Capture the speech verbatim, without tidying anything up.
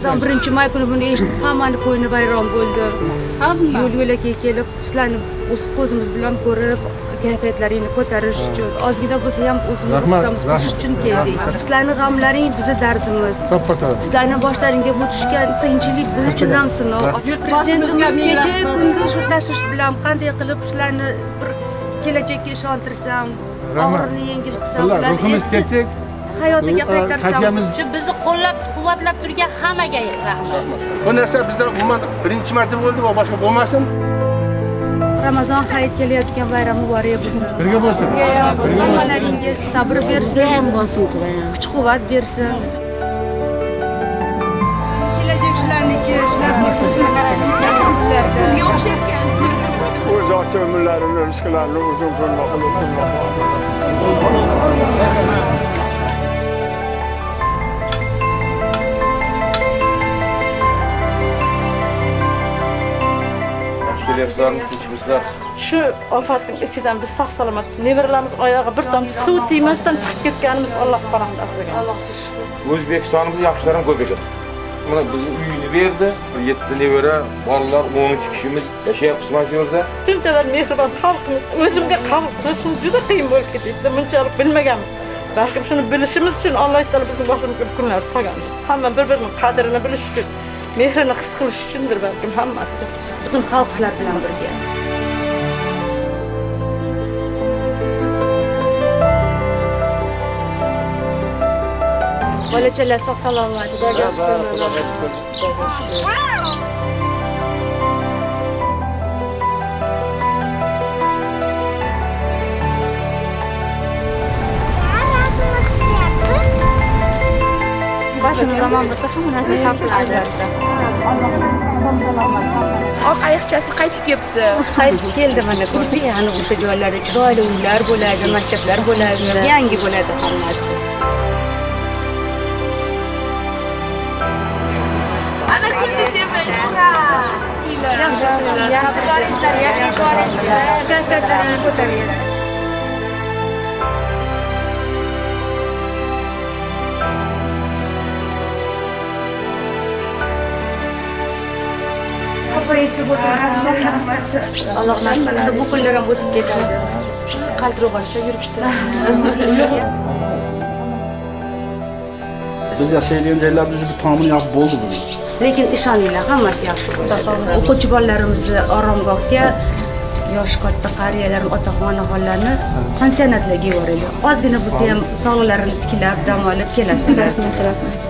Ramazon birinchi may kuni buni eshitib, hammani qo'yni bayram bo'ldi. Yo'l yo'lakay kelib, sizlarni o'z ko'zimiz bilan ko'rib, kayfiyatlaringni ko'tarish uchun, ozgina bo'lsa ham o'zimiz hissamiz qo'shish uchun keldik. Sizlarning g'amlaring bizning dardimiz. Sizlarning boshlaringga bu tushgan qiyinchilik biz uchun ham sinov. Prezidentimiz kecha kunduz shu tashvish bilan qanday qilib sizlarni bir kelajakka ishontirsam, og'irni yengil qilsam, ularni eski hayotiga qaytarsam, shu bizni qo'llab-quvvatlab turgan hammaga rahmat. Bu narsa bizda umuman birinchi marta bo'ldi va boshqa bo'lmasin. Ramazon hayit kelayotgan bayram muborak bo'lsin. Birga bo'lsin. Hammalaringga sabr bersin, kuch-quvvat bersin. Kelajak shularniki, shular bo'lsin. Yaxshi kunlarda. Sizga o'xshayotgan. O'z oti umrlarini, rizqlarini uzun qilmoqni. Shu ofatning ichidan biz sog' salomat nevaralarimiz oyog'i bir tomchi suv tiymasdan chiqib ketganimiz Alloh qaromdasiga. Allohga shukr. O'zbekistonimiz yaxshi taraf ko'p ekan. Mana bizni uyni berdi, yetti nevara, bolalar o'n uch kishimiz yashayapmiz mana shu yerda. Shunchalar mehribon xalqimiz o'zimga qabul qilishimiz juda qiyin bo'lib ketdi. Bunchalik bilmaganmiz. Balkim shuni bilishimiz uchun Alloh taolo bizning boshimizga bu kunlar solgan. Hamma bir-birining qadrini bilish uchun, mehrini his qilish uchundir balkim hammasi. Butun xalq sizlar bilan birga. Bolachalar sog' salomat. Başını zaman bo'lsa hamma narsa topiladi. Oq ayiqchasi qaytib kelibdi. Qaytib keldi mana ko'rding, ya'ni o'sha joylarda chiroyli uylar bo'ladi, maktablar bo'ladi, yangi bo'ladi hammasi. Ana kunni sevmayman. Yaxshi kunlar, yaxshi ishlar, yaxshi ko'rishlar, kayfiyatlarini ko'taringlar. Alloh nasib qilsa bu kunlar ham o'tib ketadi. Qaltiroq boshlab yuribdi. Biz yashaydigan joylarda juda ta'minot bo'ldi bugun. Lekin ishoninglar, hammasi yaxshi bo'ladi. O'quvchi bolalarimizni oromgohga yosh katta qariyalar, otaxon onaxonlarni pensionatlarga yuboraylik. Ozgina bo'lsa ham sog'liqlarini tiklab, dam olib kelasizlar.